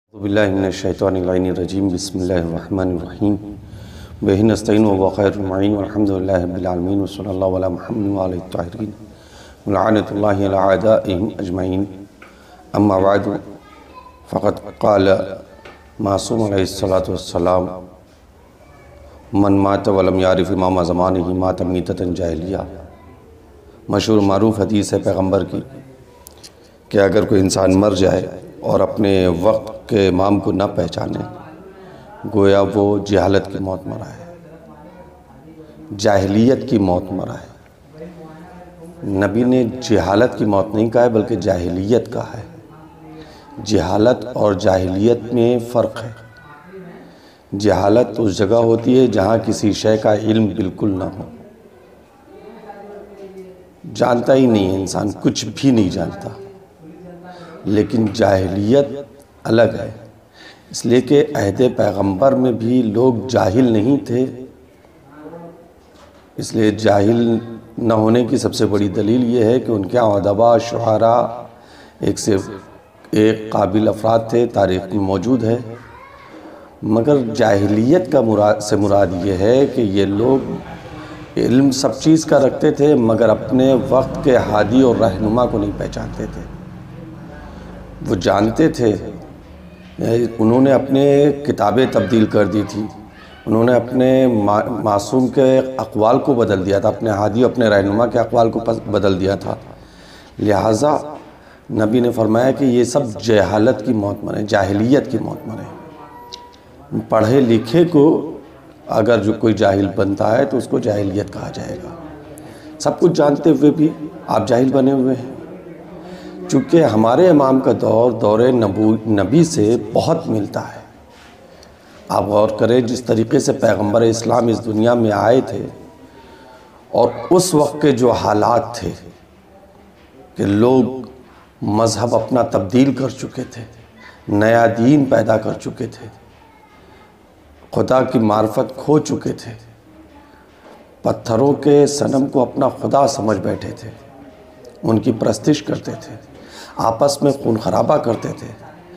اعوذ باللہ من الشیطان الرجیم بسم اللہ الرحمن الرحیم بہ نستعین و خیر المعین والحمد للہ رب العالمین وصلی اللہ علی محمد وعلی الطاہرین ولعنۃ اللہ علی اعدائہم اجمعین اما بعد فقد قال معصوم علیہ الصلاۃ والسلام من مات ولم یعرف امام زمانہ مات میتۃ جاہلیہ۔ مشہور معروف حدیث ہے پیغمبر کی کہ اگر کوئی انسان مر جائے اور اپنے وقت کے امام کو نہ پہچانے گویا وہ جہالت کی موت مرا ہے، جاہلیت کی موت مرا ہے۔ نبی نے جہالت کی موت نہیں کہا ہے بلکہ جاہلیت کہا ہے۔ جہالت اور جاہلیت میں فرق ہے۔ جہالت اس جگہ ہوتی ہے جہاں کسی شے کا علم بالکل نہ ہو، جانتا ہی نہیں ہے انسان، کچھ بھی نہیں جانتا۔ لیکن جاہلیت الگ ہے، اس لیے کہ عہد پیغمبر میں بھی لوگ جاہل نہیں تھے۔ اس لیے جاہل نہ ہونے کی سب سے بڑی دلیل یہ ہے کہ ان کے ادباء شعراء ایک سے ایک قابل افراد تھے، تاریخ میں موجود ہے۔ مگر جاہلیت کا مراد یہ ہے کہ یہ لوگ علم سب چیز کا رکھتے تھے مگر اپنے وقت کے ہادی اور رہنما کو نہیں پہچانتے تھے۔ وہ جانتے تھے، انہوں نے اپنے کتابیں تبدیل کر دی تھی، انہوں نے اپنے معصوم کے اقوال کو بدل دیا تھا، اپنے ہادی اپنے رہنما کے اقوال کو بدل دیا تھا۔ لہٰذا نبی نے فرمایا کہ یہ سب جہالت کی موت مرے، جاہلیت کی موت مرے۔ پڑھے لکھے کو اگر جو کوئی جاہل بنتا ہے تو اس کو جاہلیت کہا جائے گا۔ سب کچھ جانتے ہوئے بھی آپ جاہل بنے ہوئے ہیں۔ چونکہ ہمارے امام کا دور نبی سے بہت ملتا ہے۔ آپ غور کریں جس طریقے سے پیغمبر اسلام اس دنیا میں آئے تھے اور اس وقت کے جو حالات تھے کہ لوگ مذہب اپنا تبدیل کر چکے تھے، نیا دین پیدا کر چکے تھے، خدا کی معرفت کھو چکے تھے، پتھروں کے صنم کو اپنا خدا سمجھ بیٹھے تھے، ان کی پرستش کرتے تھے، آپس میں خون خرابہ کرتے تھے،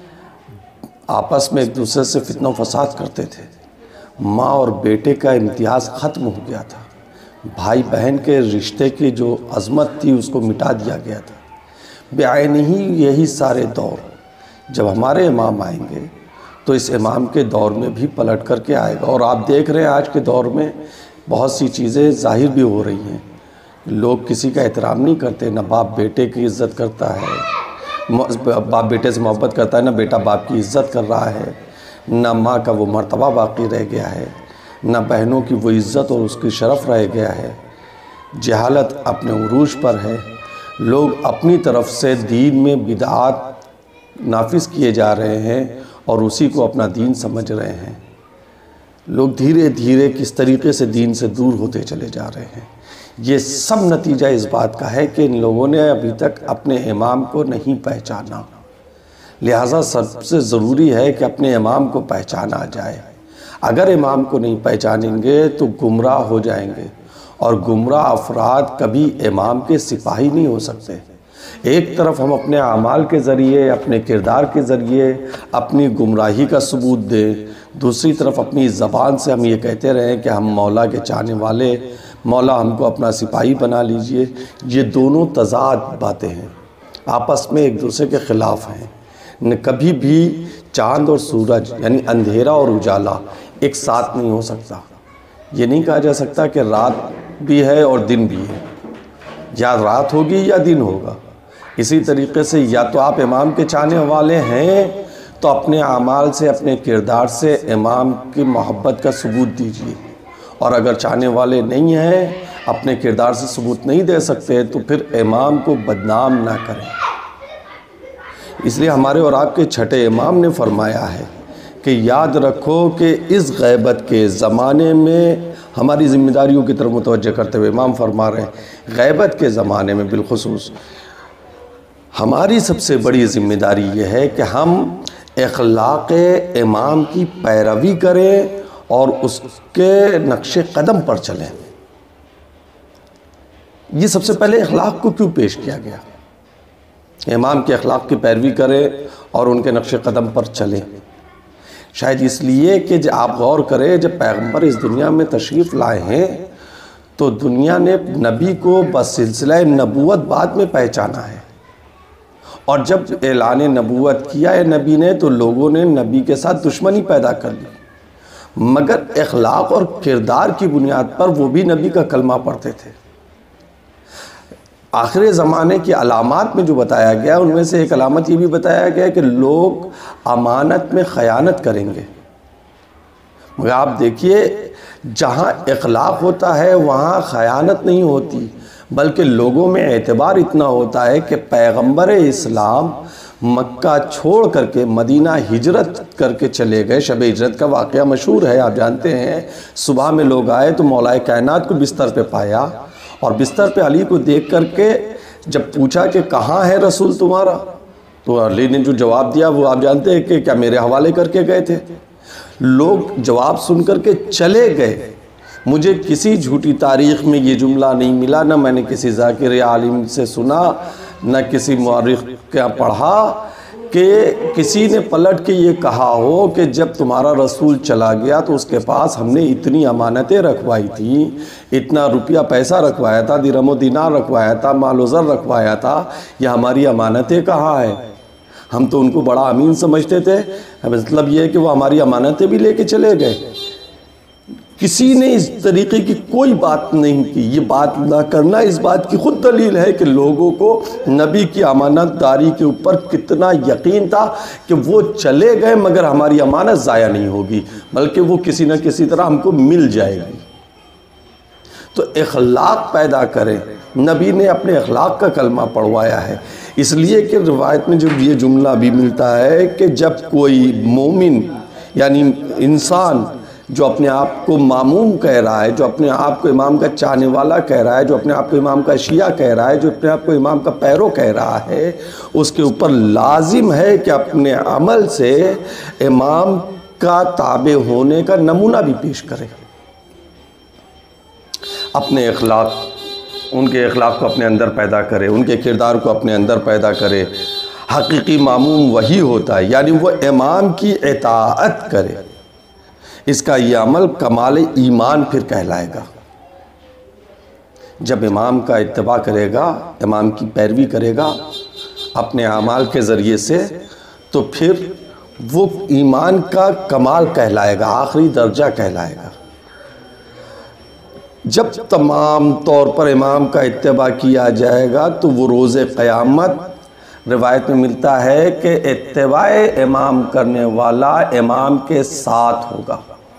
آپس میں ایک دوسرے سے فتنہ و فساد کرتے تھے۔ ماں اور بیٹے کا امتیاز ختم ہو گیا تھا، بھائی بہن کے رشتے کی جو عظمت تھی اس کو مٹا دیا گیا تھا۔ بعینہ ہی یہی سارے دور جب ہمارے امام آئیں گے تو اس امام کے دور میں بھی پلٹ کر کے آئے گا۔ اور آپ دیکھ رہے ہیں آج کے دور میں بہت سی چیزیں ظاہر بھی ہو رہی ہیں، لوگ کسی کا احترام نہیں کرتے، نہ باپ بیٹے کی عزت کرتا ہے، باپ بیٹے سے محبت کرتا ہے، نہ بیٹا باپ کی عزت کر رہا ہے، نہ ماں کا وہ مرتبہ باقی رہ گیا ہے، نہ بہنوں کی وہ عزت اور اس کی شرف رہ گیا ہے۔ جہالت اپنے عروج پر ہے، لوگ اپنی طرف سے دین میں بدعات نافذ کیے جا رہے ہیں اور اسی کو اپنا دین سمجھ رہے ہیں۔ لوگ دھیرے دھیرے کس طریقے سے دین سے دور ہوتے چلے جا رہے ہیں۔ یہ سب نتیجہ اس بات کا ہے کہ ان لوگوں نے ابھی تک اپنے امام کو نہیں پہچانا۔ لہٰذا سب سے ضروری ہے کہ اپنے امام کو پہچانا جائے۔ اگر امام کو نہیں پہچانیں گے تو گمراہ ہو جائیں گے، اور گمراہ افراد کبھی امام کے سپاہی نہیں ہو سکتے۔ ایک طرف ہم اپنے اعمال کے ذریعے، اپنے کردار کے ذریعے اپنی گمراہی کا ثبوت دیں، دوسری طرف اپنی زبان سے ہم یہ کہتے رہیں کہ ہم مولا کے چاہنے والے، مولا ہم کو اپنا سپاہی بنا لیجئے۔ یہ دونوں تضاد باتیں ہیں، آپس میں ایک دوسرے کے خلاف ہیں۔ کبھی بھی چاند اور سورج یعنی اندھیرا اور اجالا ایک ساتھ نہیں ہو سکتا۔ یہ نہیں کہا جا سکتا کہ رات بھی ہے اور دن بھی ہے، یا رات ہوگی یا دن ہوگا۔ اسی طریقے سے یا تو آپ امام کے چاہنے والے ہیں تو اپنے اعمال سے، اپنے کردار سے امام کی محبت کا ثبوت دیجیے، اور اگر چاہنے والے نہیں ہیں، اپنے کردار سے ثبوت نہیں دے سکتے تو پھر امام کو بدنام نہ کریں۔ اس لیے ہمارے اور آپ کے چھٹے امام نے فرمایا ہے کہ یاد رکھو کہ اس غیبت کے زمانے میں ہماری ذمہ داریوں کی طرف متوجہ کرتے ہوئے امام فرما رہے ہیں، غیبت کے زمانے میں بالخصوص ہماری سب سے بڑی ذمہ داری یہ ہے کہ ہم اخلاق امام کی پیروی کریں اور اس کے نقش قدم پر چلیں۔ یہ سب سے پہلے اخلاق کو کیوں پیش کیا گیا؟ امام کے اخلاق کی پیروی کریں اور ان کے نقش قدم پر چلیں۔ شاید اس لیے کہ جب آپ غور کریں، جب پیغمبر اس دنیا میں تشریف لائے ہیں تو دنیا نے نبی کو بسلسلہ نبوت بعد میں پہچانا ہے، اور جب اعلان نبوت کیا ہے نبی نے تو لوگوں نے نبی کے ساتھ دشمنی پیدا کر لی، مگر اخلاق اور کردار کی بنیاد پر وہ بھی نبی کا کلمہ پڑھتے تھے۔ آخر زمانے کی علامات میں جو بتایا گیا ان میں سے ایک علامت یہ بھی بتایا گیا کہ لوگ امانت میں خیانت کریں گے، مگر آپ دیکھیے جہاں اخلاق ہوتا ہے وہاں خیانت نہیں ہوتی، بلکہ لوگوں میں اعتبار اتنا ہوتا ہے کہ پیغمبر اسلام مکہ چھوڑ کر کے مدینہ ہجرت کر کے چلے گئے۔ شب ہجرت کا واقعہ مشہور ہے، آپ جانتے ہیں، صبح میں لوگ آئے تو مولا کائنات کو بستر پہ پایا، اور بستر پہ علی کو دیکھ کر کے جب پوچھا کہ کہاں ہے رسول تمہارا، تو علی نے جو جواب دیا وہ آپ جانتے ہیں کہ کیا میرے حوالے کر کے گئے تھے۔ لوگ جواب سن کر کے چلے گئے۔ مجھے کسی جھوٹی تاریخ میں یہ جملہ نہیں ملا، نہ میں نے کسی ذاکر عالم سے سنا، نہ کسی مورخ کا پڑھا کہ کسی نے پلٹ کے یہ کہا ہو کہ جب تمہارا رسول چلا گیا تو اس کے پاس ہم نے اتنی امانتیں رکھوائی تھیں، اتنا روپیہ پیسہ رکھوایا تھا، درہم و دینار رکھوایا تھا، مال و زر رکھوایا تھا، یہ ہماری امانتیں کہاں ہیں؟ ہم تو ان کو بڑا امین سمجھتے تھے، مطلب یہ ہے کہ وہ ہماری امانتیں بھی لے کے چلے گئے۔ کسی نے اس طریقے کی کوئی بات نہیں کی۔ یہ بات نہ کرنا اس بات کی خود دلیل ہے کہ لوگوں کو نبی کی امانت داری کے اوپر کتنا یقین تھا کہ وہ چلے گئے مگر ہماری امانت ضائع نہیں ہوگی، بلکہ وہ کسی نہ کسی طرح ہم کو مل جائے گی۔ تو اخلاق پیدا کریں، نبی نے اپنے اخلاق کا کلمہ پڑھوایا ہے، اس لیے کہ روایت میں جو یہ جملہ بھی ملتا ہے کہ جب کوئی مومن یعنی انسان جو اپنے آپ کو ماموم کہہ رہا ہے، جو اپنے آپ کو امام کا چاہنے والا کہہ رہا ہے، جو اپنے آپ کو امام کا شیعہ کہہ رہا ہے، جو اپنے آپ کو امام کا پیرو کہہ رہا ہے، اس کے اوپر لازم ہے کہ اپنے عمل سے امام کا تابع ہونے کا نمونہ بھی پیش کرے، اپنے اخلاق، ان کے اخلاق کو اپنے اندر پیدا کرے، ان کے کردار کو اپنے اندر پیدا کرے۔ حقیقی ماموم وہی ہوتا ہے، یعنی وہ امام کی اطاعت کرے، اس کا یہ عمل کمال ایمان پھر کہلائے گا۔ جب امام کا اتباع کرے گا، امام کی پیروی کرے گا اپنے اعمال کے ذریعے سے، تو پھر وہ ایمان کا کمال کہلائے گا، آخری درجہ کہلائے گا۔ جب تمام طور پر امام کا اتباع کیا جائے گا تو وہ روز قیامت روایت میں ملتا ہے کہ اتباع امام کرنے والا امام کے ساتھ ہوگا۔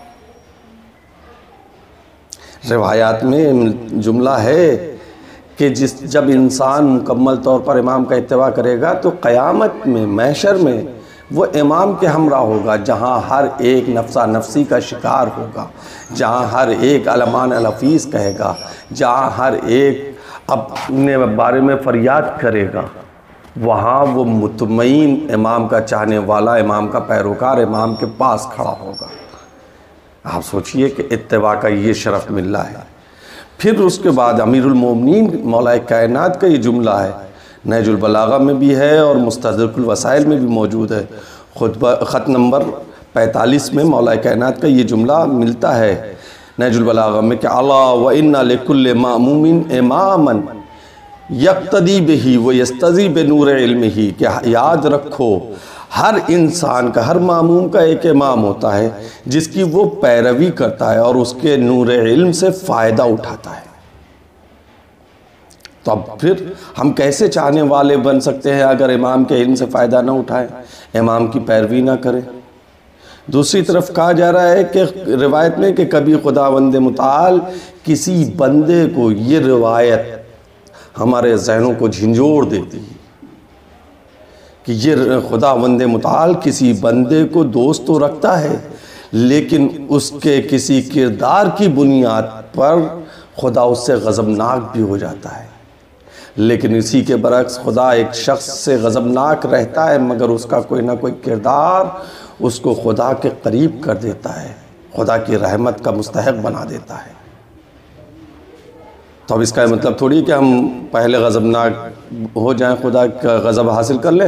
روایات میں جملہ ہے کہ جب انسان مکمل طور پر امام کا اتباع کرے گا تو قیامت میں، محشر میں وہ امام کے ہمراہ ہوگا، جہاں ہر ایک نفسہ نفسی کا شکار ہوگا، جہاں ہر ایک علمان الحفیظ کہے گا، جہاں ہر ایک اپنے بارے میں فریاد کرے گا، وہاں وہ مطمئن امام کا چاہنے والا، امام کا پیروکار امام کے پاس کھڑا ہوگا۔ آپ سوچئے کہ اتباع کا یہ شرف مل رہا ہے۔ پھر اس کے بعد امیر المومنین مولا کائنات کا یہ جملہ ہے، نہج البلاغہ میں بھی ہے اور مستدرک الوسائل میں بھی موجود ہے، خط نمبر 45 میں مولا کائنات کا یہ جملہ ملتا ہے نہج البلاغہ میں کہ الا وان لکل ماموم اماما یقتدی بہ ویستضی بنور علمہ، کہ یاد رکھو ہر انسان کا، ہر ماموم کا ایک امام ہوتا ہے جس کی وہ پیروی کرتا ہے اور اس کے نور علم سے فائدہ اٹھاتا ہے۔ تو اب پھر ہم کیسے چاہنے والے بن سکتے ہیں اگر امام کے علم سے فائدہ نہ اٹھائیں، امام کی پیروی نہ کریں؟ دوسری طرف کہا جا رہا ہے کہ روایت میں کہ کبھی خداوند متعال کسی بندے کو، یہ روایت ہمارے ذہنوں کو جھنجھوڑ دیتی ہے کہ یہ خداوند متعال کسی بندے کو دوست تو رکھتا ہے لیکن اس کے کسی کردار کی بنیاد پر خدا اس سے غضبناک بھی ہو جاتا ہے۔ لیکن اسی کے برعکس خدا ایک شخص سے غضبناک رہتا ہے مگر اس کا کوئی نہ کوئی کردار اس کو خدا کے قریب کر دیتا ہے، خدا کی رحمت کا مستحق بنا دیتا ہے۔ تو اب اس کا مطلب تھوڑی کہ ہم پہلے غضبناک ہو جائیں، خدا کا غضب حاصل کر لیں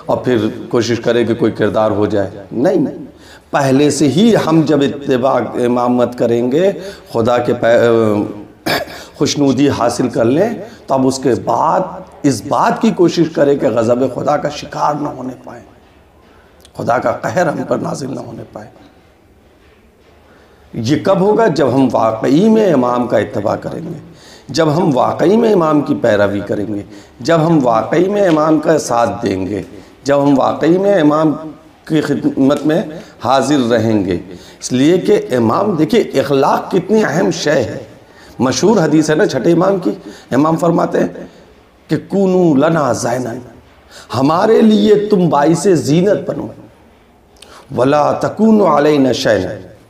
اور پھر کوشش کرے کہ کوئی کردار ہو جائے. نہیں، پہلے سے ہی ہم جب اتباع امامت کریں گے، خدا کے خوشنودی حاصل کر لیں، تو اب اس کے بعد اس بات کی کوشش کریں کہ غضب خدا کا شکار نہ ہونے پائیں، خدا کا قہر ہم پر نازل نہ ہونے پائے. یہ کب ہوگا؟ جب ہم واقعی میں امام کا اتباع کریں گے، جب ہم واقعی میں امام کی پیروی کریں گے، جب ہم واقعی میں امام کا ساتھ دیں گے، جب ہم واقعی میں امام کی خدمت میں حاضر رہیں گے. اس لیے کہ امام، دیکھیں اخلاق کتنی اہم شے ہے. مشہور حدیث ہے نا چھٹے امام کی، امام فرماتے ہیں کہ کونو لنا زینن، ہمارے لیے تم باعث زینت بنو، ولا تکونوا علینا شینا،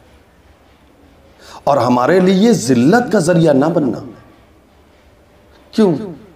اور ہمارے لیے ذلت کا ذریعہ نہ بننا. کیوں؟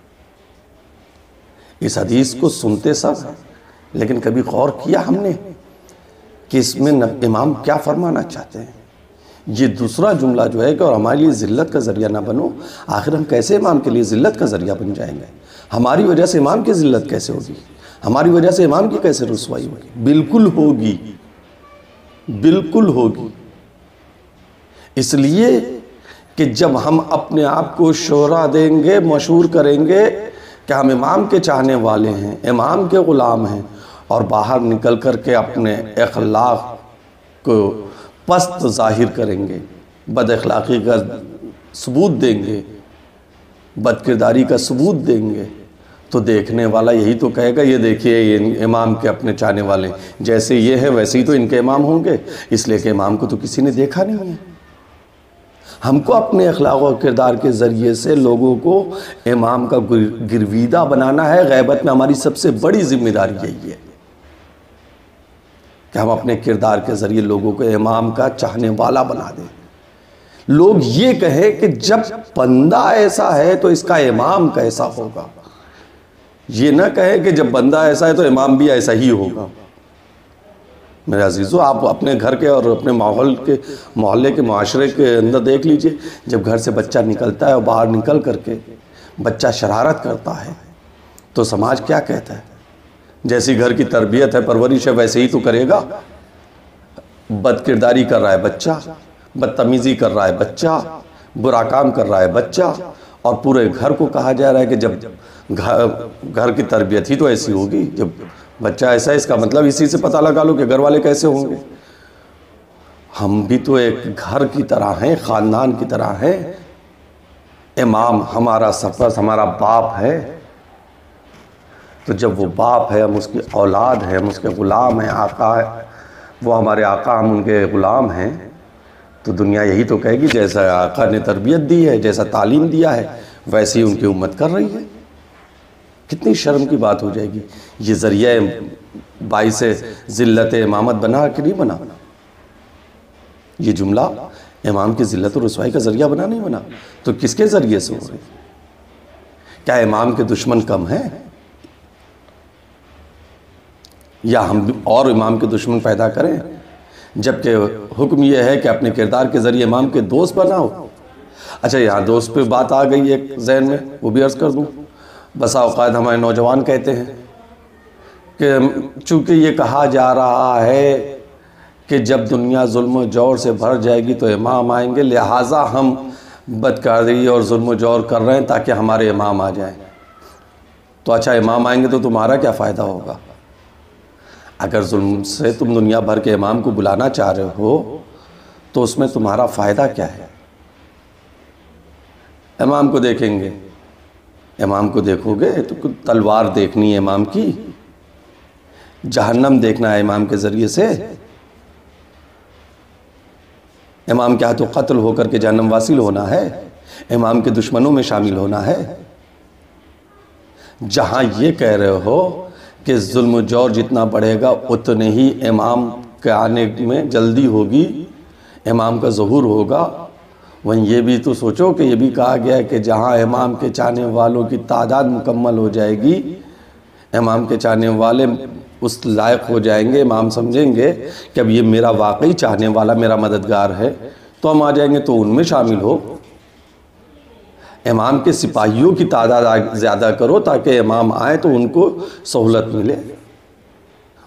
اس حدیث کو سنتے سب، لیکن کبھی غور کیا ہم نے کہ اس میں امام کیا فرمانا چاہتے ہیں؟ یہ دوسرا جملہ جو ہے کہ اور ہمارے لیے ذلت کا ذریعہ نہ بنو، آخر ہم کیسے امام کے لیے ذلت کا ذریعہ بن جائیں گے؟ ہماری وجہ سے امام کی ذلت کیسے ہوگی؟ ہماری وجہ سے امام کی کیسے رسوائی ہوگی؟ بالکل ہوگی، بالکل ہوگی. اس لیے کہ جب ہم اپنے آپ کو شہرہ دیں گے، مشہور کریں گے کہ ہم امام کے چاہنے والے ہیں، امام کے غلام ہیں، اور باہر نکل کر کے اپنے اخلاق کو پست ظاہر کریں گے، بد اخلاقی کا ثبوت دیں گے، بد کرداری کا ثبوت دیں گے، تو دیکھنے والا یہی تو کہے گا یہ دیکھیے یہ امام کے اپنے چاہنے والے، جیسے یہ ہے ویسے ہی تو ان کے امام ہوں گے، اس لیے کہ امام کو تو کسی نے دیکھا نہیں ہے. ہم کو اپنے اخلاق و کردار کے ذریعے سے لوگوں کو امام کا گرویدہ بنانا ہے. غیبت میں ہماری سب سے بڑی ذمہ داری یہی ہے کہ ہم اپنے کردار کے ذریعے لوگوں کو امام کا چاہنے والا بنا دیں. لوگ یہ کہیں کہ جب بندہ ایسا ہے تو اس کا امام کیسا ہوگا، یہ نہ کہیں کہ جب بندہ ایسا ہے تو امام بھی ایسا ہی ہوگا. میرے عزیزو، آپ اپنے گھر کے اور اپنے محلے کے معاشرے کے اندر دیکھ لیجئے، جب گھر سے بچہ نکلتا ہے اور باہر نکل کر کے بچہ شرارت کرتا ہے تو سماج کیا کہتا ہے؟ جیسی گھر کی تربیت ہے، پرورش ہے، ویسے ہی تو کرے گا. بد کرداری کر رہا ہے بچہ، بدتمیزی کر رہا ہے بچہ، برا کام کر رہا ہے بچہ، اور پورے گھر کو کہا جا رہا ہے کہ جب گھر کی تربیت ہی تو ایسی ہوگی، جب بچہ ایسا ہے اس کا مطلب اسی سے پتہ لگا لو کہ گھر والے کیسے ہوں گے. ہم بھی تو ایک گھر کی طرح ہیں، خاندان کی طرح ہیں. امام ہمارا سرپرست، ہمارا باپ ہے، تو جب وہ باپ ہے، ہم اس کی اولاد ہے، ہم اس کے غلام ہیں، آقا ہے، وہ ہمارے آقا، ہم ان کے غلام ہیں، تو دنیا یہی تو کہے گی جیسا آقا نے تربیت دی ہے، جیسا تعلیم دیا ہے، ویسے ہی ان کی امت کر رہی ہے. کتنی شرم کی بات ہو جائے گی. یہ ذریعہ باعث ذلت امامت بنا کہ نہیں بنا؟ یہ جملہ امام کی ذلت و رسوائی کا ذریعہ بنا نہیں بنا؟ تو کس کے ذریعے سے ہو رہی؟ کیا امام کے دشمن کم ہیں، یا ہم اور امام کے دشمن پیدا کریں؟ جبکہ حکم یہ ہے کہ اپنے کردار کے ذریعے امام کے دوست بناؤ. اچھا، یہاں دوست پہ بات آ گئی ایک ذہن میں، وہ بھی عرض کر دوں. بسا اوقات ہمارے نوجوان کہتے ہیں کہ چونکہ یہ کہا جا رہا ہے کہ جب دنیا ظلم و جور سے بھر جائے گی تو امام آئیں گے، لہٰذا ہم بدکاری اور ظلم و جور کر رہے ہیں تاکہ ہمارے امام آ جائیں. تو اچھا، امام آئیں گے تو تمہارا کیا فائدہ ہوگا؟ اگر ظلم سے تم دنیا بھر کے امام کو بلانا چاہ رہے ہو تو اس میں تمہارا فائدہ کیا ہے؟ امام کو دیکھیں گے، امام کو دیکھو گے تو تلوار دیکھنی ہے امام کی، جہنم دیکھنا ہے امام کے ذریعے سے، امام کے ہاتھوں قتل ہو کر کے جہنم واصل ہونا ہے، امام کے دشمنوں میں شامل ہونا ہے. جہاں یہ کہہ رہے ہو کہ ظلم و جور جتنا بڑھے گا اتنے ہی امام کے آنے میں جلدی ہوگی، امام کا ظہور ہوگا، وہیں یہ بھی تو سوچو کہ یہ بھی کہا گیا ہے کہ جہاں امام کے چاہنے والوں کی تعداد مکمل ہو جائے گی، امام کے چاہنے والے اس لائق ہو جائیں گے، امام سمجھیں گے کہ اب یہ میرا واقعی چاہنے والا میرا مددگار ہے، تو ہم آ جائیں گے، تو ان میں شامل ہو. امام کے سپاہیوں کی تعداد زیادہ کرو تاکہ امام آئے تو ان کو سہولت ملے.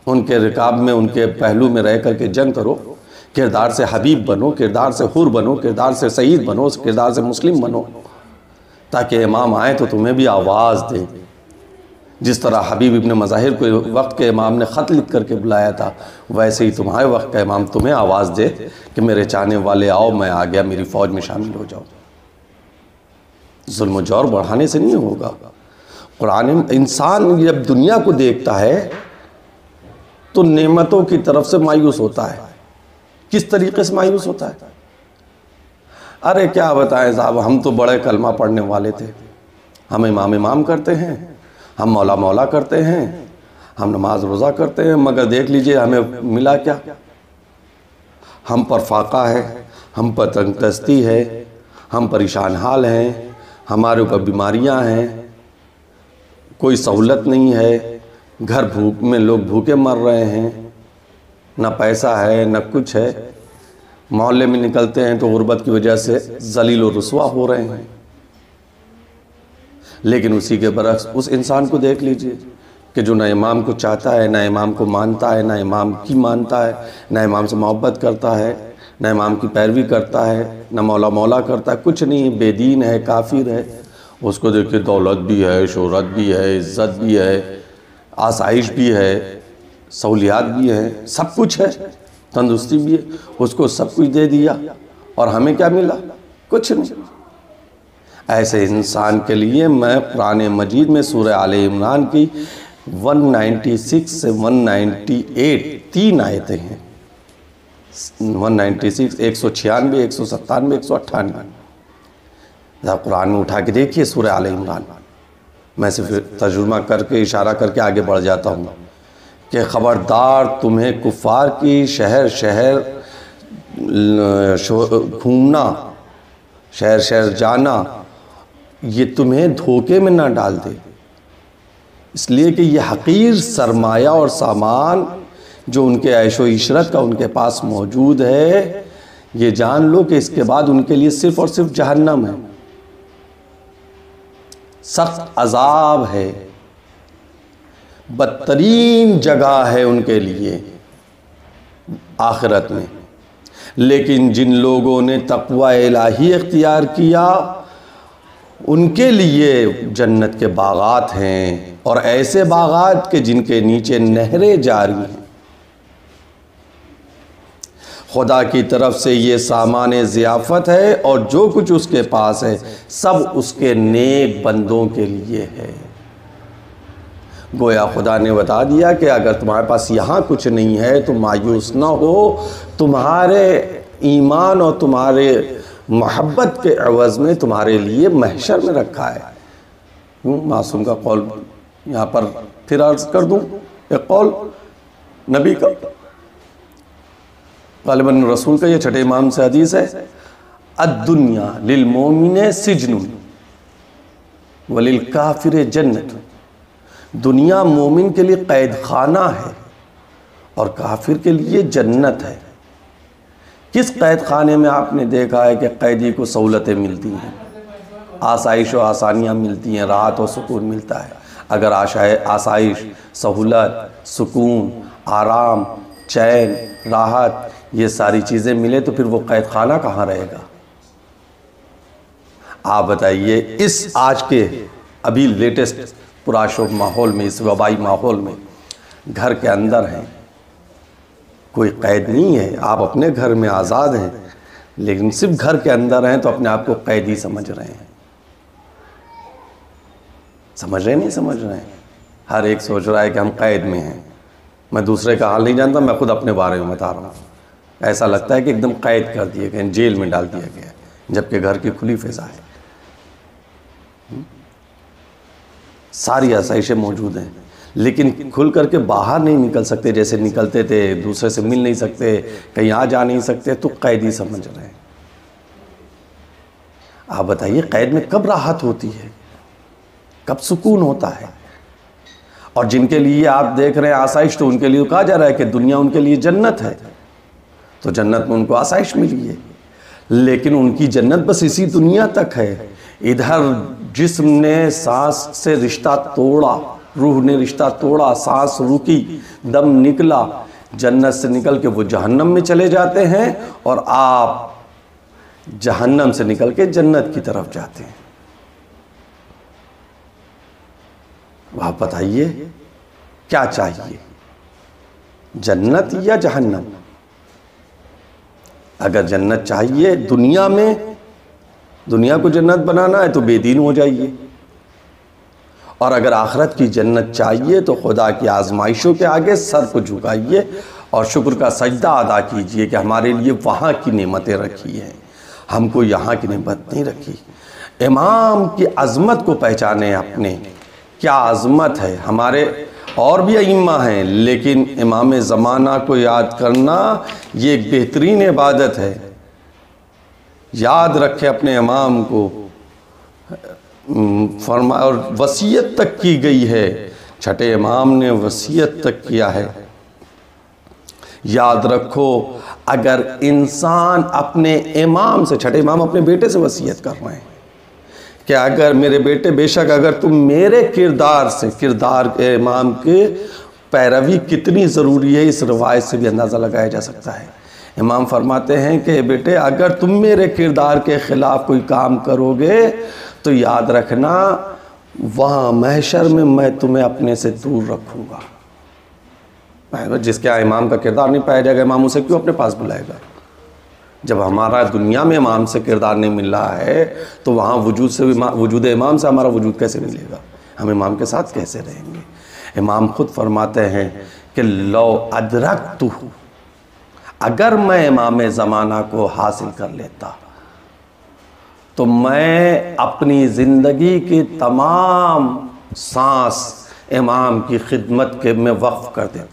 ان کے رکاب میں، ان کے پہلو میں رہ کر کے جنگ کرو، کردار سے حبیب بنو، کردار سے حور بنو، کردار سے سید بنو، کردار سے مسلم بنو، تاکہ امام آئیں تو تمہیں بھی آواز دیں۔ جس طرح حبیب ابن مظاہر کو وقت کے امام نے خط لکھ کر کے بلایا تھا، ویسے ہی تمہارے وقت کا امام تمہیں آواز دے کہ میرے چاہنے والے آؤ، میں آ گیا، میری فوج میں شامل ہو جاؤ۔ ظلم و جور بڑھانے سے نہیں ہوگا۔ قرآن، انسان جب دنیا کو دیکھتا ہے تو نعمتوں کی طرف سے مایوس ہوتا ہے۔ کس طریقے سے مایوس ہوتا ہے؟ ارے کیا بتائیں صاحب، ہم تو بڑے کلمہ پڑھنے والے تھے، ہم امام کرتے ہیں، ہم مولا کرتے ہیں، ہم نماز روزہ کرتے ہیں، مگر دیکھ لیجئے ہمیں ملا کیا؟ ہم پر فاقہ ہے، ہم پر تنگ دستی ہے، ہم پریشان حال ہیں، ہمارے اوپر بیماریاں ہیں، کوئی سہولت نہیں ہے، گھر بھوک میں لوگ بھوکے مر رہے ہیں، نہ پیسہ ہے نہ کچھ ہے، محلے میں نکلتے ہیں تو غربت کی وجہ سے ذلیل و رسوا ہو رہے ہیں۔ لیکن اسی کے برعکس اس انسان کو دیکھ لیجئے کہ جو نہ امام کو چاہتا ہے، نہ امام کو مانتا ہے، نہ امام کی مانتا ہے، نہ امام سے محبت کرتا ہے، نہ امام کی پیروی کرتا ہے، نہ مولا کرتا ہے، کچھ نہیں، بے دین ہے، کافر ہے۔ اس کو دیکھیں دولت بھی ہے، شہرت بھی ہے، عزت بھی ہے، آسائش بھی ہے، سہولیات بھی ہیں، سب کچھ ہے، تندرستی بھی ہے، اس کو سب کچھ دے دیا، اور ہمیں کیا ملا؟ کچھ نہیں۔ ایسے انسان کے لیے میں قرآن مجید میں سورہ آل عمران کی 196 سے 198 تین آیتیں ہیں، 196، 196، 197، 198۔ قرآن میں اٹھا کے دیکھیے سورہ آل عمران۔ میں صرف ترجمہ کر کے اشارہ کر کے آگے بڑھ جاتا ہوں کہ خبردار تمہیں کفار کی شہر شہر گھومنا، شہر شہر جانا، یہ تمہیں دھوکے میں نہ ڈال دے، اس لیے کہ یہ حقیر سرمایہ اور سامان جو ان کے عیش و عشرت کا ان کے پاس موجود ہے، یہ جان لو کہ اس کے بعد ان کے لیے صرف اور صرف جہنم ہے، سخت عذاب ہے، بدترین جگہ ہے ان کے لیے آخرت میں۔ لیکن جن لوگوں نے تقوی الہی اختیار کیا ان کے لیے جنت کے باغات ہیں، اور ایسے باغات کہ جن کے نیچے نہریں جاری ہیں۔ خدا کی طرف سے یہ سامان ضیافت ہے، اور جو کچھ اس کے پاس ہے سب اس کے نیک بندوں کے لیے ہے۔ گویا خدا نے بتا دیا کہ اگر تمہارے پاس یہاں کچھ نہیں ہے تو مایوس نہ ہو، تمہارے ایمان اور تمہارے محبت کے عوض میں تمہارے لیے محشر میں رکھا ہے۔ معصوم کا قول یہاں پر پھر عرض کر دوں، ایک قول نبی کا، غالباً رسول کا، یہ چھٹے امام سے حدیث ہے، الدنیا للمومن سجن وللکافر جنت۔ دنیا مومن کے لیے قید خانہ ہے اور کافر کے لیے جنت ہے۔ کس قید خانے میں آپ نے دیکھا ہے کہ قیدی کو سہولتیں ملتی ہیں، آسائش و آسانیاں ملتی ہیں، راحت و سکون ملتا ہے؟ اگر آسائش، سہولت، سکون، آرام، چین، راحت، یہ ساری چیزیں ملے تو پھر وہ قید خانہ کہاں رہے گا؟ آپ بتائیے، اس آج کے ابھی لیٹسٹ پراشوب ماحول میں، اس وبائی ماحول میں، گھر کے اندر ہیں، کوئی قید نہیں ہے، آپ اپنے گھر میں آزاد ہیں، لیکن صرف گھر کے اندر ہیں تو اپنے آپ کو قیدی سمجھ رہے ہیں۔ سمجھ رہے نہیں سمجھ رہے ہیں؟ ہر ایک سوچ رہا ہے کہ ہم قید میں ہیں۔ میں دوسرے کا حال نہیں جانتا، میں خود اپنے بارے میں بتا رہا ہوں۔ ایسا لگتا ہے کہ ایک دم قید کر دیے گئے، جیل میں ڈال دیا گیا، جبکہ گھر کی کھلی فضا ہے، ساری آسائشیں موجود ہیں، لیکن کھل کر کے باہر نہیں نکل سکتے جیسے نکلتے تھے، دوسرے سے مل نہیں سکتے، کہیں آ جا نہیں سکتے، تو قیدی سمجھ رہے ہیں۔ آپ بتائیے قید میں کب راحت ہوتی ہے، کب سکون ہوتا ہے؟ اور جن کے لیے آپ دیکھ رہے ہیں آسائش، تو ان کے لیے کہا جا رہا ہے کہ دنیا ان کے لیے جنت ہے، تو جنت میں ان کو آسائش ملی ہے، لیکن ان کی جنت بس اسی دنیا تک ہے۔ ادھر جسم نے سانس سے رشتہ توڑا، روح نے رشتہ توڑا، سانس رکی، دم نکلا، جنت سے نکل کے وہ جہنم میں چلے جاتے ہیں، اور آپ جہنم سے نکل کے جنت کی طرف جاتے ہیں۔ آپ بتائیے کیا چاہیے، جنت یا جہنم؟ اگر جنت چاہیے دنیا میں، دنیا کو جنت بنانا ہے تو بے دین ہو جائیے، اور اگر آخرت کی جنت چاہیے تو خدا کی آزمائشوں کے آگے سر کو جھکائیے اور شکر کا سجدہ ادا کیجئے کہ ہمارے لیے وہاں کی نعمتیں رکھی ہیں، ہم کو یہاں کی نعمت نہیں رکھی۔ امام کی عظمت کو پہچانے، اپنے کیا عظمت ہے۔ ہمارے اور بھی ائمہ ہیں، لیکن امام زمانہ کو یاد کرنا یہ ایک بہترین عبادت ہے۔ یاد رکھے اپنے امام کو، فرمایا اور وصیت تک کی گئی ہے، چھٹے امام نے وصیت تک کیا ہے۔ یاد رکھو اگر انسان اپنے امام سے، چھٹے امام اپنے بیٹے سے وصیت کر رہے ہیں کہ اگر میرے بیٹے، بے شک اگر تم میرے کردار سے، کردار کے امام کے پیروی کتنی ضروری ہے اس روایت سے بھی اندازہ لگایا جا سکتا ہے۔ امام فرماتے ہیں کہ بیٹے اگر تم میرے کردار کے خلاف کوئی کام کرو گے تو یاد رکھنا وہاں محشر میں میں تمہیں اپنے سے دور رکھوں گا۔ جس کے امام کا کردار نہیں پایا جائے گا، امام اسے کیوں اپنے پاس بلائے گا؟ جب ہمارا دنیا میں امام سے کردار نہیں مل رہا ہے تو وہاں وجود امام سے ہمارا وجود کیسے ملے گا؟ ہم امام کے ساتھ کیسے رہیں گے؟ امام خود فرماتے ہیں کہ لو ادرکتہ، اگر میں امام زمانہ کو حاصل کر لیتا تو میں اپنی زندگی کی تمام سانس امام کی خدمت کے میں وقف کر دیتا۔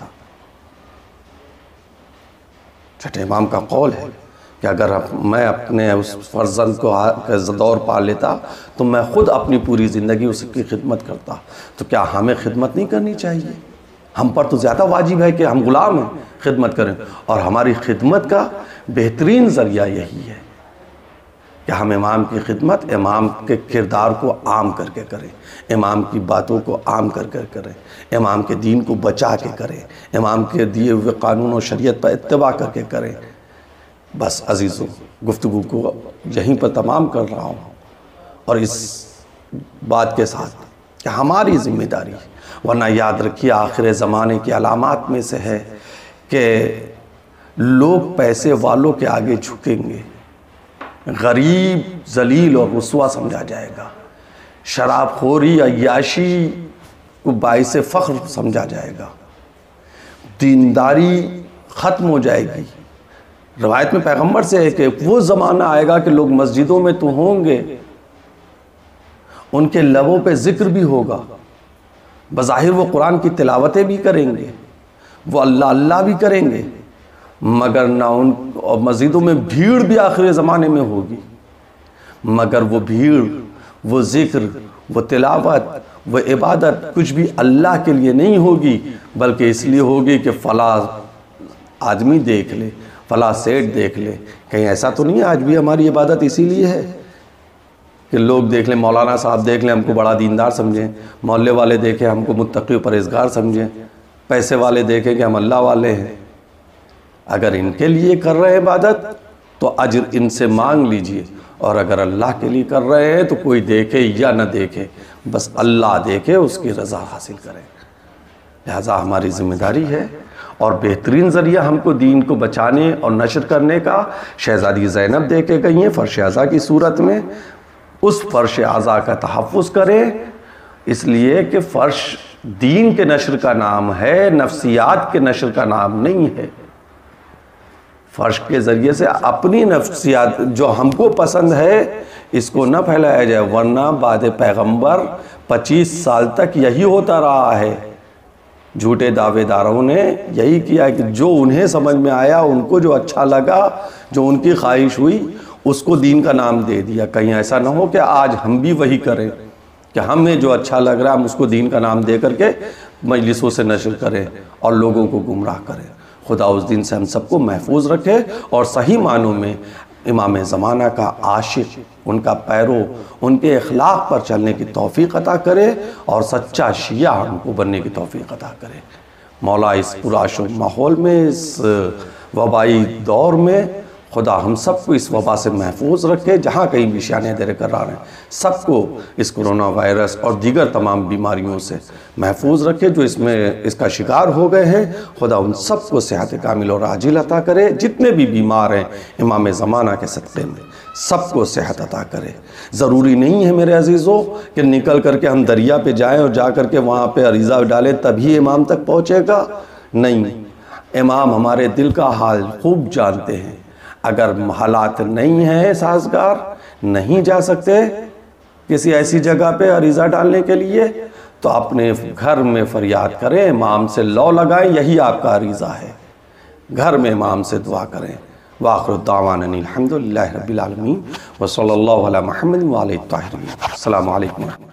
چھٹے امام کا قول ہے کہ اگر میں اپنے اس فرزند کو دور پا لیتا تو میں خود اپنی پوری زندگی اس کی خدمت کرتا۔ تو کیا ہمیں خدمت نہیں کرنی چاہیے؟ ہم پر تو زیادہ واجب ہے کہ ہم غلام ہیں، خدمت کریں، اور ہماری خدمت کا بہترین ذریعہ یہی ہے کہ ہم امام کی خدمت، امام کے کردار کو عام کر کے کریں، امام کی باتوں کو عام کر کے کریں، امام کے دین کو بچا کے کریں، امام کے دیے ہوئے قانون و شریعت پر اتباع کر کے کریں۔ بس عزیزو، گفتگو کو یہیں پر تمام کر رہا ہوں، اور اس بات کے ساتھ کہ ہماری ذمہ داری ہے، ورنہ یاد رکھیے آخر زمانے کی علامات میں سے ہے کہ لوگ پیسے والوں کے آگے جھکیں گے، غریب ذلیل اور رسوا سمجھا جائے گا، شراب خوری عیاشی کو باعث فخر سمجھا جائے گا، دینداری ختم ہو جائے گی۔ روایت میں پیغمبر سے ہے کہ وہ زمانہ آئے گا کہ لوگ مسجدوں میں تو ہوں گے، ان کے لبوں پہ ذکر بھی ہوگا، بظاہر وہ قرآن کی تلاوتیں بھی کریں گے، وہ اللہ اللہ بھی کریں گے، مگر نہ ان مسجدوں میں بھیڑ بھی آخر زمانے میں ہوگی، مگر وہ بھیڑ، وہ ذکر، وہ تلاوت، وہ عبادت کچھ بھی اللہ کے لیے نہیں ہوگی، بلکہ اس لیے ہوگی کہ فلاں آدمی دیکھ لے، فلاں سیٹ دیکھ لے۔ کہیں ایسا تو نہیں ہے آج بھی ہماری عبادت اسی لیے ہے کہ لوگ دیکھ لیں، مولانا صاحب دیکھ لیں ہم کو بڑا دیندار سمجھیں، محلے والے دیکھیں ہم کو متقی و پرہیزگار سمجھیں، پیسے والے دیکھیں کہ ہم اللہ والے ہیں۔ اگر ان کے لیے کر رہے ہیں عبادت تو اجر ان سے مانگ لیجئے، اور اگر اللہ کے لیے کر رہے ہیں تو کوئی دیکھے یا نہ دیکھے، بس اللہ دیکھے، اس کی رضا حاصل کرے۔ لہذا ہماری ذمہ داری ہے، اور بہترین ذریعہ ہم کو دین کو بچانے اور نشر کرنے کا شہزادی زینب دے کے گئی ہیں فرش اعضا کی صورت میں۔ اس فرش اعضا کا تحفظ کریں، اس لیے کہ فرش دین کے نشر کا نام ہے، نفسیات کے نشر کا نام نہیں ہے۔ فرش کے ذریعے سے اپنی نفسیات جو ہم کو پسند ہے اس کو نہ پھیلایا جائے، ورنہ بعد پیغمبر 25 سال تک یہی ہوتا رہا ہے۔ جھوٹے دعوے داروں نے یہی کیا کہ جو انہیں سمجھ میں آیا، ان کو جو اچھا لگا، جو ان کی خواہش ہوئی، اس کو دین کا نام دے دیا۔ کہیں ایسا نہ ہو کہ آج ہم بھی وہی کریں کہ ہمیں جو اچھا لگ رہا ہے ہم اس کو دین کا نام دے کر کے مجلسوں سے نشر کریں اور لوگوں کو گمراہ کریں۔ خدا اس دن سے ہم سب کو محفوظ رکھے اور صحیح معنوں میں امام زمانہ کا عاشق، ان کا پیرو، ان کے اخلاق پر چلنے کی توفیق عطا کرے اور سچا شیعہ ہم کو بننے کی توفیق عطا کرے۔ مولا اس پرآشوب ماحول میں، اس وبائی دور میں خدا ہم سب کو اس وبا سے محفوظ رکھے، جہاں کہیں بھی شانہ در قرار ہیں سب کو اس کرونا وائرس اور دیگر تمام بیماریوں سے محفوظ رکھے۔ جو اس کا شکار ہو گئے ہیں، خدا ان سب کو صحت کامل اور عاجل عطا کرے۔ جتنے بھی بیمار ہیں امام زمانہ کے صدقے میں سب کو صحت عطا کرے۔ ضروری نہیں ہے میرے عزیزوں کہ نکل کر کے ہم دریا پہ جائیں اور جا کر کے وہاں پہ عریضہ ڈالیں تبھی امام تک پہنچے گا، نہیں۔ امام ہمارے دل کا حال خوب جانتے ہیں۔ اگر حالات نہیں ہیں سازگار، نہیں جا سکتے کسی ایسی جگہ پہ عریضہ ڈالنے کے لیے، تو اپنے گھر میں فریاد کریں، امام سے لو لگائیں، یہی آپ کا عریضہ ہے۔ گھر میں امام سے دعا کریں۔ وآخر الدعوانا الحمدللہ رب العالمین وصلی اللہ علی محمد وآلہ الطاہرین۔ السلام علیکم۔